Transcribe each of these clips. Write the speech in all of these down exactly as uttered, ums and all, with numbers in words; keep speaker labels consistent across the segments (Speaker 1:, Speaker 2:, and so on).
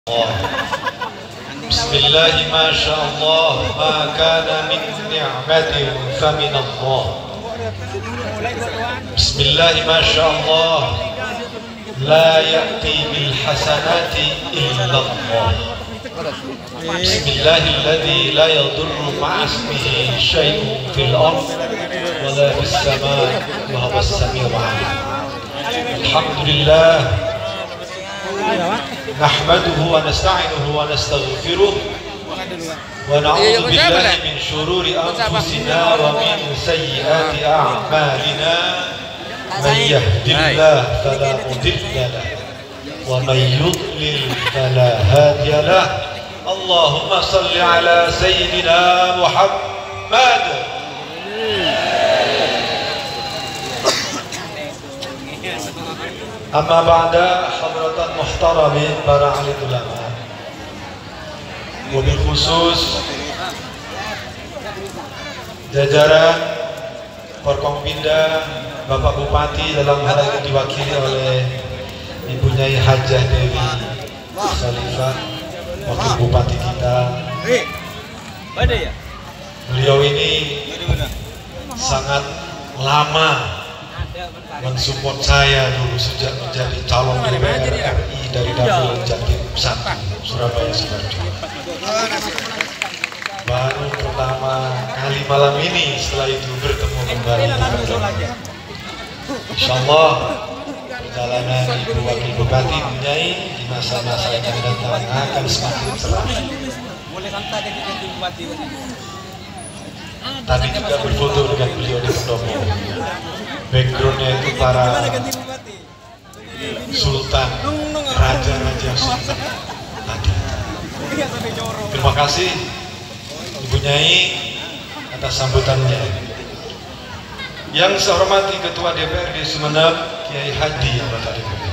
Speaker 1: Bismillah, masya Allah, ma kana min ni'matin famin Allah. Bismillah, masya Allah, la ya'ti bil hasanati illa Allah. Bismillahilladzi la yadurru ma'a ismihi syai'un fil ardh wa la fis samaa'i wa huwas samii'ul 'aliim. Alhamdulillah, nahmaduhu wa nasta'inuhu wa nastaghfiruh wa na'udzu billahi min syururi anfusina wa min sayyiati a'malina. May yahdihillahu fala mudilla lahu wa may yudlil fala hadiya lahu. Allahumma shalli ala sayyidina Muhammad. Amma ba'da, hadratan muhtaramin para ahli ulama, wabil khusus jajaran Forkompinda, Bapak Bupati dalam hal ini diwakili oleh Ibu Nyai Hajah Dewi Khalifah, Wakil Bupati kita. Beliau ini sangat lama mensupport saya dulu sejak menjadi calon D P R R I dari dapil Jatim satu Surabaya Sidoarjo. Baru pertama kali malam ini setelah itu bertemu kembali. Insya Allah perjalanan Ibu Wakil Bupati Nyai di masa-masa yang akan datang akan semakin cerah. Tadi juga berfoto dengan beliau di pendopo. Backgroundnya itu para sultan, raja-raja sultan tadi. Terima kasih Ibu Nyai atas sambutannya. Yang saya hormati Ketua D P R D Sumeneb, Kiai Hadi anggota D P R.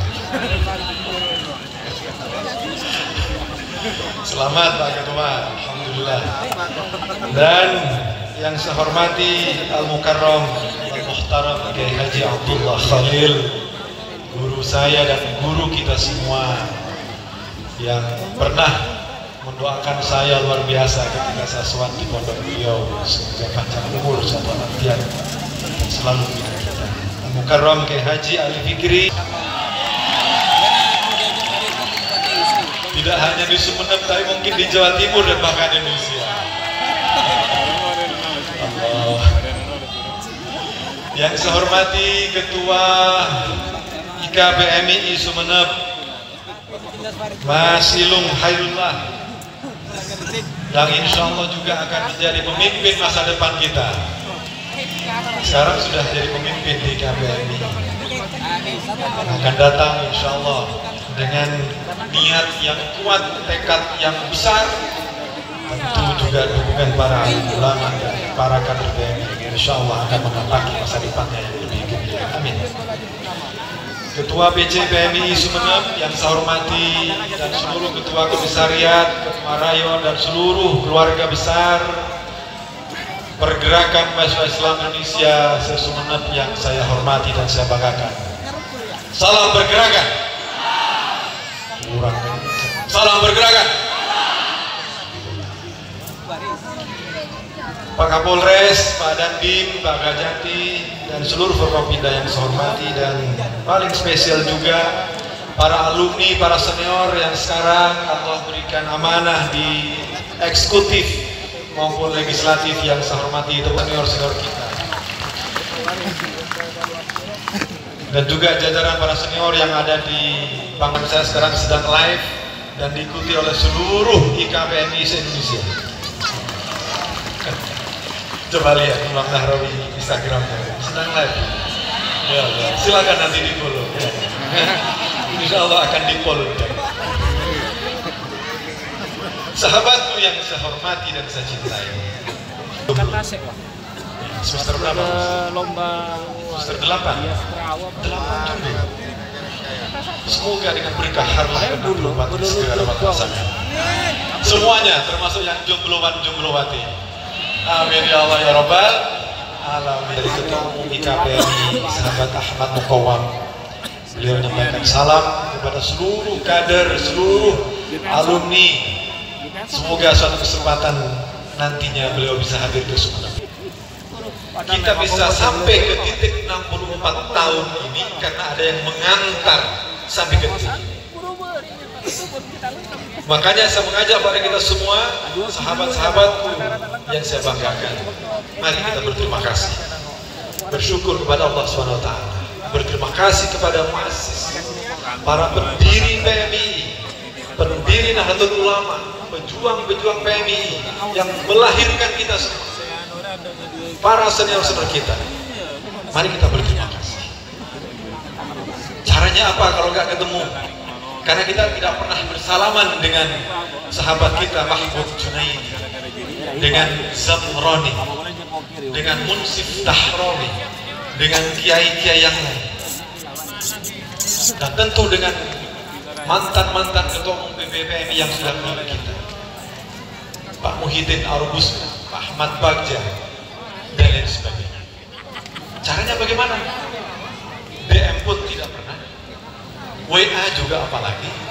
Speaker 1: Selamat Pak Ketua, alhamdulillah. Dan yang saya hormati Al-Mukarram Al-Muhtaram Kiai Haji Abdullah Khalil, guru saya dan guru kita semua yang pernah mendoakan saya luar biasa ketika saya sholat di pondok beliau. Semoga panjang umur, satu antian selalu kita kita. Al-Mukarram Kiai Haji Ali Fikri tidak hanya di Sumeneb, tapi mungkin di Jawa Timur dan bahkan Indonesia. Allah. Yang saya hormati Ketua I K P M I Sumeneb, Mas Ilung Hairullah, yang insya Allah juga akan menjadi pemimpin masa depan kita. Sekarang sudah jadi pemimpin di I K P M I, akan datang insya Allah dengan niat yang kuat, tekad yang besar, tentu juga dukungan para ulama dan para kader P M I. Insya Allah akan menapaki masa depannya yang lebih gembira. Amin. Ketua P C P M I Sumeneb yang saya hormati dan seluruh ketua komisariat, ketua rayon dan seluruh keluarga besar Pergerakan Mahasiswa Islam Indonesia se-Sumeneb yang saya hormati dan saya banggakan. Salam pergerakan. Kurang. Salam pergerakan. Pak Kapolres, Pak Dandim, Pak Gajati, dan seluruh Forkompinda yang saya hormati, dan paling spesial juga para alumni, para senior yang sekarang Allah berikan amanah di eksekutif maupun legislatif yang saya hormati, itu senior-senior kita. Dan juga jajaran para senior yang ada di panggung saya sekarang sedang live dan diikuti oleh seluruh I K P M I se-Indonesia. Coba lihat Imam Nahrawi Instagramnya sedang live. Ya, ya. Silakan nanti di follow. Ya. Insya Allah akan di follow. Sahabatku yang saya hormati dan saya cintai. Semester berapa? Lomba. Semester delapan. Delapan juga. Semoga dengan berkah harlah dan segala makassanya. Semuanya, termasuk yang jombloan jomblowati. Amin ya Allah ya Rabbal Alamin. Dari Ketua Umum I K P M I sahabat Ahmad Mukawam, beliau menyampaikan salam kepada seluruh kader, seluruh alumni, semoga suatu kesempatan nantinya beliau bisa hadir ke Sumeneb. Kita bisa sampai ke titik enam puluh empat tahun ini karena ada yang mengantar sampai ke titik ini. Makanya saya mengajak pada kita semua, sahabat-sahabatku yang saya banggakan, mari kita berterima kasih, bersyukur kepada Allah subhanahu wa taala, berterima kasih kepada muassis, para pendiri P M I I, pendiri Nahdlatul Ulama, pejuang-pejuang P M I I yang melahirkan kita semua, para senior-senior kita. Mari kita berterima kasih. Caranya apa kalau nggak ketemu? Karena kita tidak pernah bersalaman dengan sahabat kita Mahmud Junaidi, dengan Zamroni, dengan Munsif Dahrawi, dengan kiai-kiai yang lain, dan tentu dengan mantan-mantan ketua umum P B P M I yang sudah melalui kita, Pak Muhyiddin Arbus, Pak Ahmad Bagja, dan lain sebagainya. Caranya bagaimana? B M pun tidak pernah, W A juga apalagi.